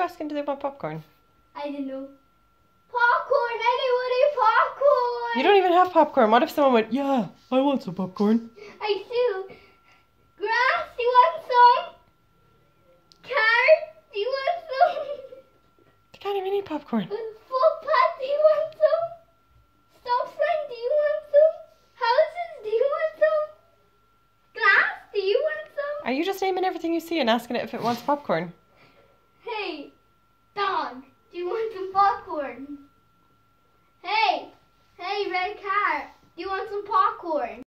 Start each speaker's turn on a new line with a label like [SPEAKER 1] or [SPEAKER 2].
[SPEAKER 1] asking do they want popcorn?
[SPEAKER 2] I don't know. Popcorn! Anybody popcorn?
[SPEAKER 1] You don't even have popcorn. What if someone went, yeah, I want some popcorn?
[SPEAKER 2] I do. Grass, do you want some? Carrot, do you want some?
[SPEAKER 1] They can't even eat popcorn.
[SPEAKER 2] Footpath, do you want some? Stop sign, do you want some? Houses, do you want some? Glass, do you want some?
[SPEAKER 1] Are you just naming everything you see and asking it if it wants popcorn?
[SPEAKER 2] Hey, dog, do you want some popcorn? Hey, red car, do you want some popcorn?